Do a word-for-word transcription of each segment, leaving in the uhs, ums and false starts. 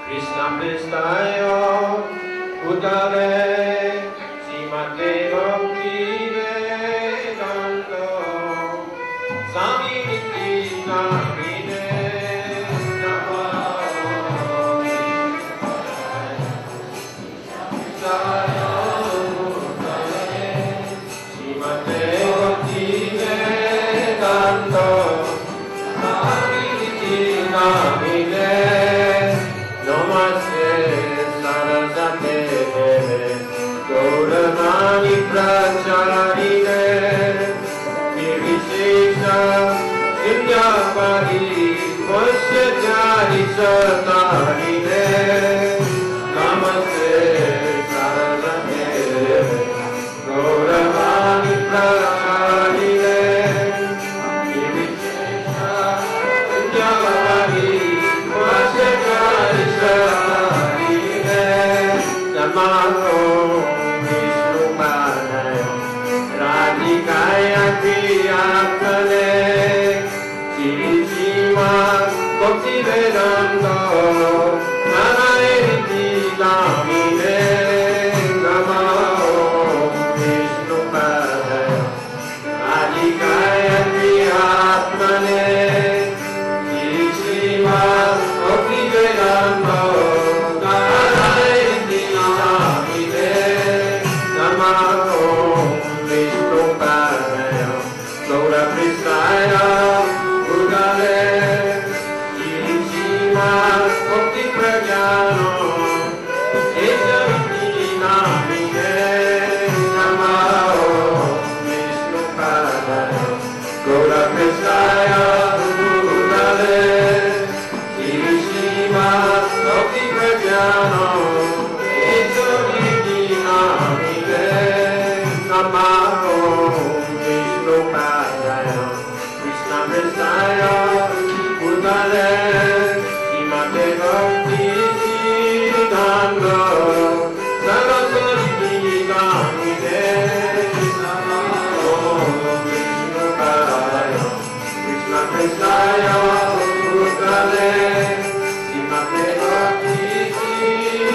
Krishna Pristaya Bhutale Srimate Bhakti Vedanta Swami Niti Namine Namah Pristaya Bhutale Srimate Bhakti Vedanta Swami Niti Namine Namaste Sarasate Gauravani Pracharine Nirvishesha Sunyapadi Vasyachari Satarine Namaste Sarasate Gauravani Pracharine Nirvishesha Sunyapadi Vasyachari Namaho Vishnu Padaya Radhikaya Priyatmane Shirishima Bhakti Vedanta Narayana Namine Namaho Vishnu Padaya Radhikaya Priyatmane Shirishima Bhakti Vedanta Krishna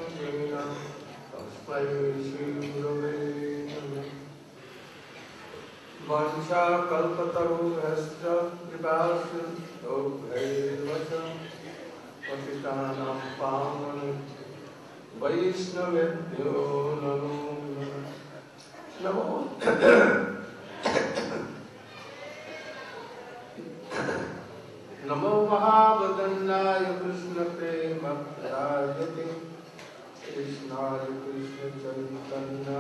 तस्मै श्रीगुरवे नमः। वंशाकल्पतरुभ्यश्च कृपासिन्धुभ्यैव च पतितानां पावनेभ्यो वैष्णवेभ्यो नमो नमः। नमो नमो महावदन्नाय कृष्णप्रेमप्रदायते कृष्णाय कृष्णचैतन्य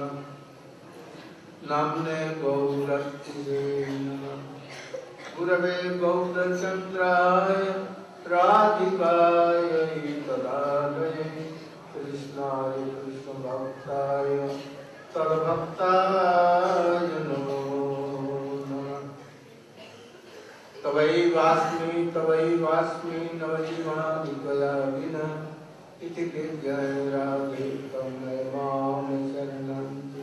नाम्ने गौरक्षिते नमः। गुरवे गौरचन्द्राय राधिकायै तदालये कृष्णाय कृष्णभक्ताय तद्भक्ताय नमो नमः। तवैवास्मि तवैवास्मि नवजीवादिकया विना इति कीर्तय राधे तन्मे मां शरणं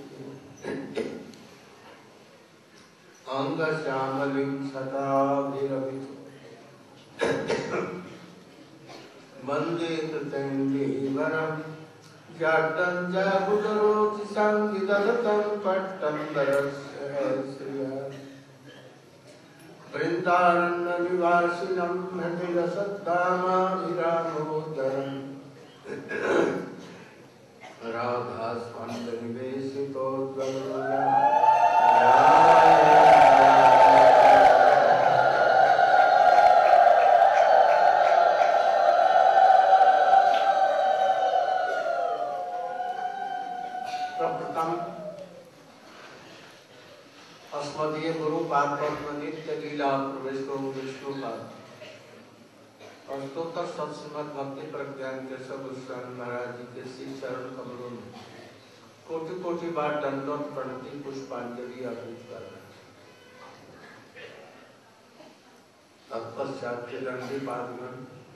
अंगश्यामलिं सदाभिरभितो वन्दे कृतैन्दीवरं जातं जाबुधरोति संविदलतं पट्टं दरस्य श्रिया वृन्दारण्यनिवासिनं हृदयसद्धामाभिरामोदरम् राधास्वन्दनिवेशितो द्वन्द्वया अस्मदीय गुरु पाद नित्य लीला प्रवेश विष्णु पाद अष्टोत्तर सत्संगत भक्ति प्रज्ञान के सब गोस्वामी महाराज जी के श्री चरण कमलों में कोटि कोटि बार दंडोत प्रणति पुष्पांजलि अर्पित करना। तत्पश्चात के दंडी पादगण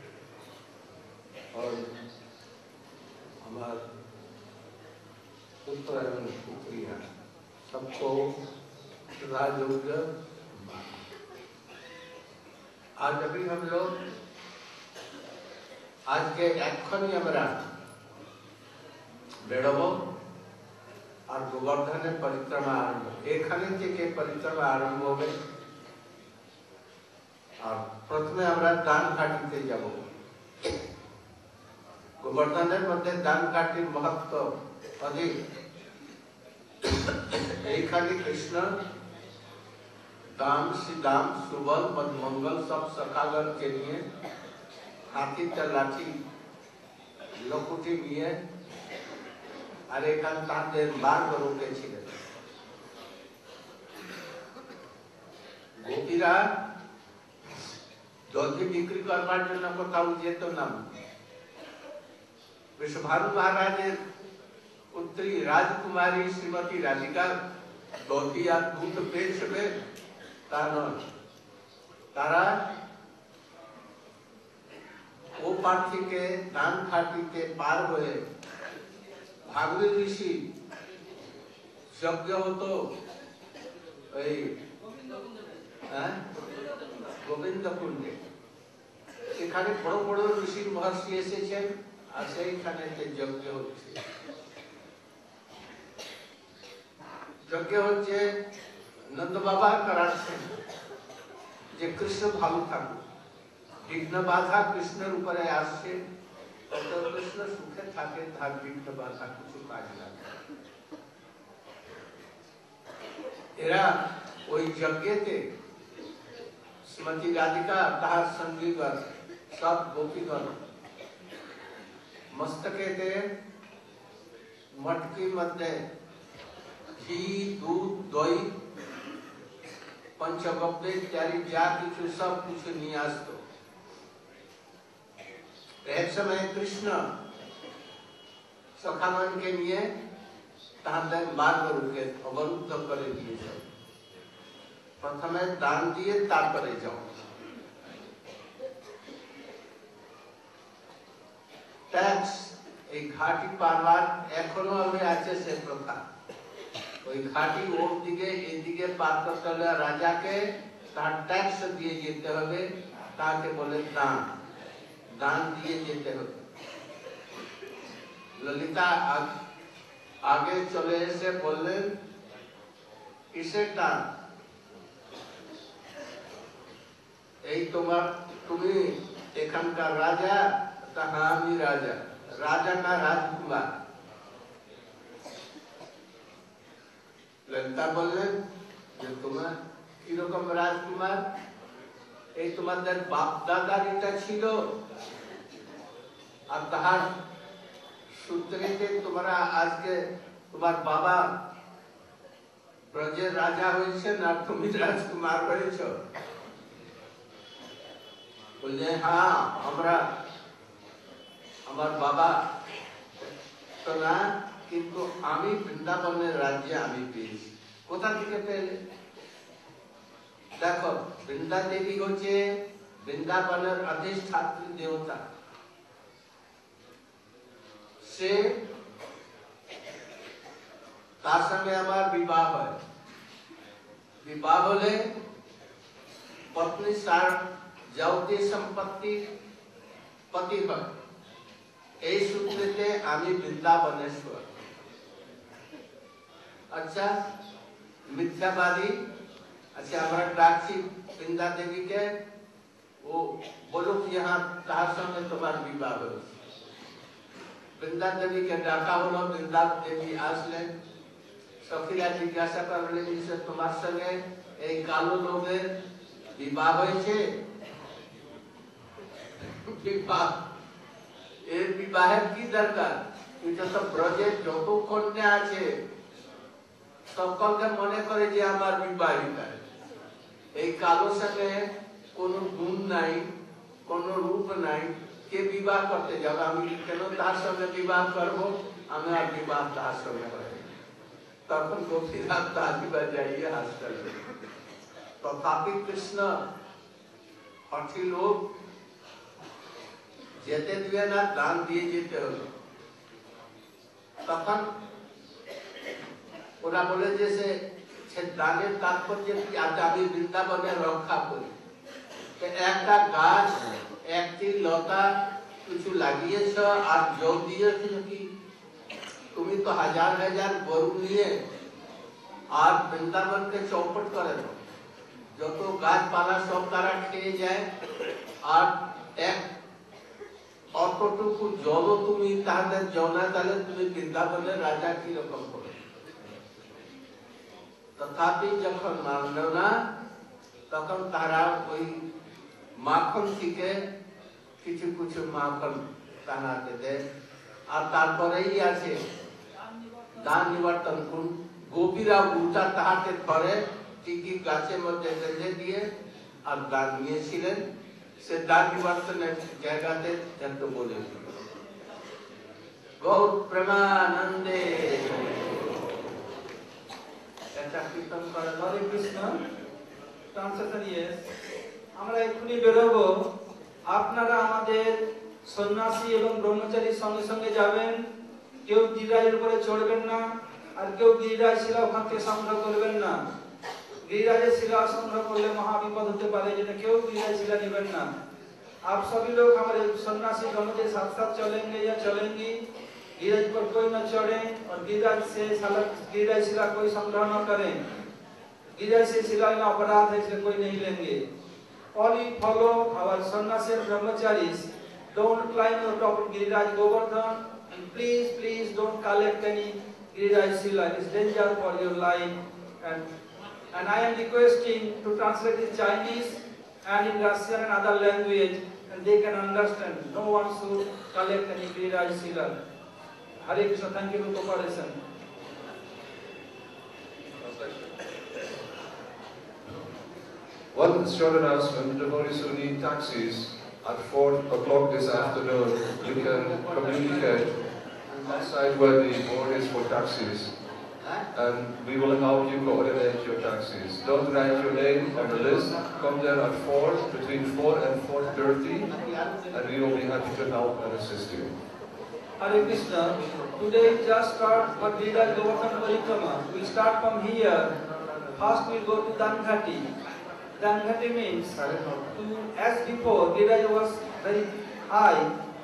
और हमारे पुत्र एवं पुत्रियां सबको राजयोग्य। आज अभी हम लोग आज के एखनी हमरा बेड़बो और गोवर्धन परिक्रमा आरंभ एखाने के परिक्रमा आरंभ हो गए और प्रथमे हमरा दान काटिते যাব। गोवर्धन मध्य दान काटिर महत्व अधिक। एखाने कृष्ण दाम सिदाम सुबल मधुमंगल सब सखागण के लिए हाथी लाठी लकुटी निये और एखान तांदेर बार रोके छिलेन। गोपीरा दधि बिक्री करवार जन्य कोथाओ जेतो ना। विश्वभानु महाराजेर पुत्री राजकुमारी श्रीमती राधिका दधि और दूध बेचबे तारा वो पार्थी के दान खाटी के पार हुए भागवत ऋषि यज्ञ हो तो गोविंद कुंडे এখানে বড় বড় ঋষি মহর্ষি এসেছেন আর সেইখানেতে যজ্ঞ হচ্ছে। যজ্ঞ হচ্ছে नंद बाबा कराচ্ছেন যে কৃষ্ণ ভালো থাকুক, বিঘ্ন বাধা কৃষ্ণের উপরে আসছে, তত কৃষ্ণ সুখে থাকে, তার বিঘ্ন বাধা কিছু কাজে লাগে। এরা ওই যজ্ঞেতে শ্রীমতী রাধিকা তাহার সঙ্গীগণ সব গোপীগণ মস্তকেতে মটকি মধ্যে ঘি দুধ দই पंचगव्य इत्यादि जा किछु सब कुछ नियास्त। एक समय कृष्ण सखागण के लिए तांदन मार्ग रुके अवरुद्ध करे दिए सब। प्रथमे दान दिए तारपरे जाओ। टैक्स एक घाटी पारवार एखनो हमें आचे से प्रथा ওই ঘাটি ওর দিকে এদিকে পার করতে হলে রাজাকে তার ট্যাক্স দিয়ে যেতে হবে, তাকে বলে দান, দান দিয়ে যেতে হবে। ललिता आग, आगे चले से बोले किसे टान এই তোমার তুমি এখানকার রাজা তাহা আমি রাজা রাজা না রাজকুমার ললিতা বললেন যে তোমার কিরকম রাজকুমার এই তোমাদের বাপ দাদার এটা ছিল আর তাহার সূত্রেতে তোমরা আজকে তোমার বাবা ব্রজের রাজা হয়েছে না তুমি রাজকুমার হয়েছ বললে হ্যাঁ আমরা আমার বাবা তো না কিন্তু আমি বৃন্দাবনের রাজ্যে আমি পেয়েছি কোথা থেকে পেলে দেখো বৃন্দা দেবী হচ্ছে বৃন্দাবনের অধিষ্ঠাত্রী দেবতা সে তার সঙ্গে আমার বিবাহ হয় বিবাহ হলে পত্নী সার যাওতে সম্পত্তি পতি হয় এই সূত্রেতে আমি বৃন্দাবনেশ্বর আচ্ছা মিথ্যাবাদী अच्छा हमारा डाकची बृंदा देवी के वो बोलो कि यहाँ तार संगे तुम्हारा विवाह हो बृंदा देवी के डाका बोलो बृंदा देवी आसले सखीरा जिज्ञासा करले जिसे तुम्हार संगे এই কালো লোকের বিবাহ হয়েছে বিবাহ এর বিবাহের কি দরকার এটা তো ব্রজের যত কন্যা আছে সকলকে মনে করে যে আমার বিবাহিতা এই কালো সঙ্গে কোনো গুণ নাই কোনো রূপ নাই কে বিবাহ করতে যাবে আমি কেন তার সঙ্গে বিবাহ করব আমি আর বিবাহ তার সঙ্গে করব তখন গোপীনাথ তাজিবা যাইয়ে হাসতেন তথাপি কৃষ্ণ হঠি লোক যেতে দিবে না দান দিয়ে যেতে হলো তখন ওরা বলে যে সে দানের তাৎপর্য কি আজ আমি বৃন্দাবনে রক্ষা করি একটা গাছ একটি লতা কিছু লাগিয়েছ আর যোগ দিয়েছ কি তুমি তো হাজার হাজার গরু নিয়ে আর বৃন্দাবনকে চৌপট করে দাও যত গাছপালা সব তারা খেয়ে যায় আর এক অতটুকু জলও তুমি তাদের জনা তাহলে তুমি বৃন্দাবনের রাজা কিরকম করো তথাপি যখন মানল না তখন তারা ওই মাখন থেকে কিছু কিছু মাখন টানাতে দেয় আর তারপরেই আছে দান নিবর্তন কোন গোপীরা উল্টা তাহাকে ধরে টিকি গাছের মধ্যে বেঁধে দিয়ে আর দান নিয়েছিলেন সে দান নিবর্তনের জায়গাতে একটু বলেছিল গৌর প্রেমানন্দে এটা কীর্তন করা হরে কৃষ্ণ ট্রান্সলেশন ইয়েস আমরা এক্ষুনি বেরোবো আপনারা আমাদের সন্ন্যাসী এবং ব্রহ্মচারীর সঙ্গে সঙ্গে যাবেন কেউ গিরিরাজের উপরে চড়বেন না আর কেউ গিরিরাজ শিলা ওখান থেকে সংগ্রহ করবেন না गिरिराज शिला संग्रह करले महाविपद होते पारे जेटा केउ गिरिराज शिला नेবেন না आप सभी लोग हमारे सन्यासी गणों के साथ साथ चलेंगे या चलेंगी गिरिराज पर कोई न चढ़े और गिरिराज से साला गिरिराज शिला कोई संग्रह न करें गिरिराज से शिला में अपराध है इसलिए कोई नहीं लेंगे all you follow our sannyasi and brahmacharis don't climb on top of Giriraj Govardhan and please please don't collect any Giriraj Shila it is danger for your life and and I am requesting to translate in Chinese and in Russian and other language and they can understand no one should collect any Giriraj Shila Hare Krishna thank you for cooperation One short announcement, devotees who need taxis at four o'clock this afternoon, you can communicate outside where the board is for taxis and we will help you coordinate your taxis. Don't write your name on the list, come there at four, between four and four thirty and we will be happy to help and assist you. Hare Krishna, today just start for Giriraj Govardhan Parikrama. We start from here, first we go to Danghati. Danghati means, to, as before, Giriraj was very high,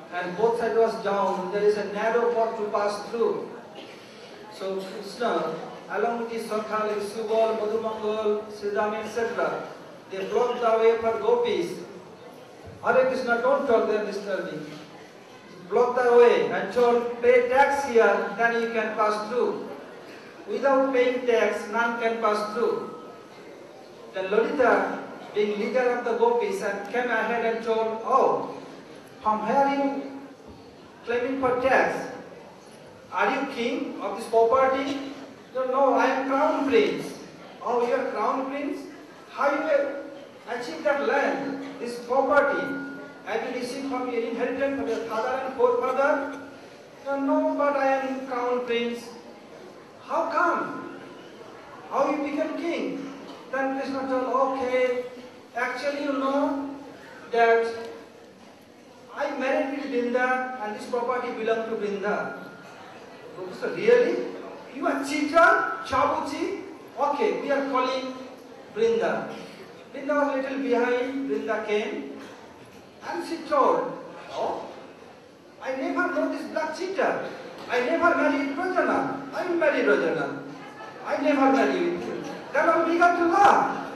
and both sides was down. There is a narrow path to pass through. So Krishna, along with his Sakha like Subal, Madhumangal, Sridham, et cetera, they blocked the way for gopis. Hare Krishna, don't talk, they are disturbing. Block the way and told, pay tax here, then you can pass through. Without paying tax, none can pass through. Then Lolita, being leader of the gopis, and came ahead and told, oh, from where are you claiming for tax? Are you king of this property? No, no, I am crown prince. Oh, you are crown prince? How you will achieve that land, this property? Have you received from your inheritance from your father and forefather? No, no, but I am crown prince. How come? How you became king? Then Krishna told, okay, actually you know that I married with Vrinda and this property belonged to Vrinda. So really? You are cheater, chabuchi? Okay, we are calling Vrinda. Vrinda was a little behind, Vrinda came and she told, oh, I never know this black cheater. I never married Rajana. I will marry Rajana. I never married him. Then I began to laugh.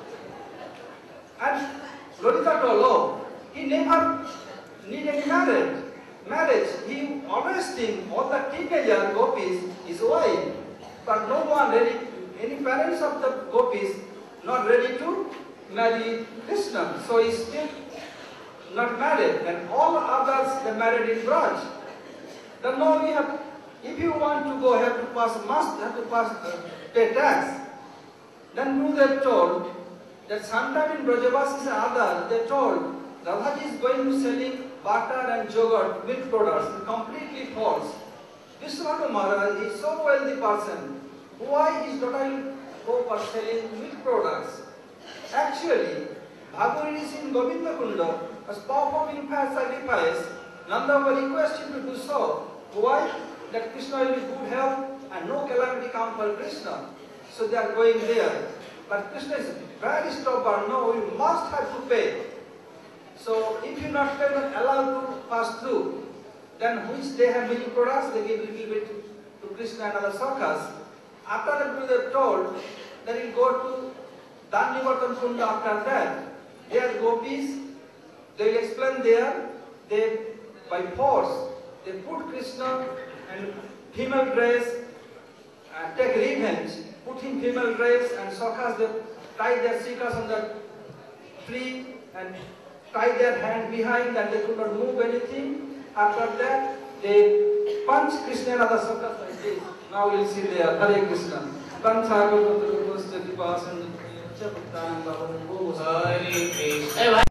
And Lolita told, oh, he never need any marriage. Marriage, he always think all the teenager gopis is wife. But no one ready, any parents of the gopis not ready to marry Krishna. So he is still not married. And all others they married in Braj. Then now we have, if you want to go, have to pass, must have to pass, uh, pay tax. Then Gurudev told that sometime in Brajavas is other, they told Radhaji is going to selling butter and yogurt, milk products, completely false. Vishwanath Maharaj is so wealthy person. Why his daughter will go for selling milk products? Actually, Bhagavad is in Govinda Kunda, as performing fast sacrifice, Nanda will request him to do so. Why? That Krishna will be good health and no calamity come for Krishna. So they are going there. But Krishna is very stubborn. No, we must have to pay. So if you not pay, not allowed to pass through, then which they have milk products, they give little bit to Krishna and other sakhas. After that, Gurudev told that he will go to Dandivardhan Kunda after that. There gopis, they will explain there, they by force, they put Krishna and female dress and take revenge, put him female dress and sakhas, they tie their sikas on the tree and tie their hand behind and they could not move anything. After that, they punch Krishna and other sakhas like this. Now we will see there, Hare Krishna. Hare Krishna.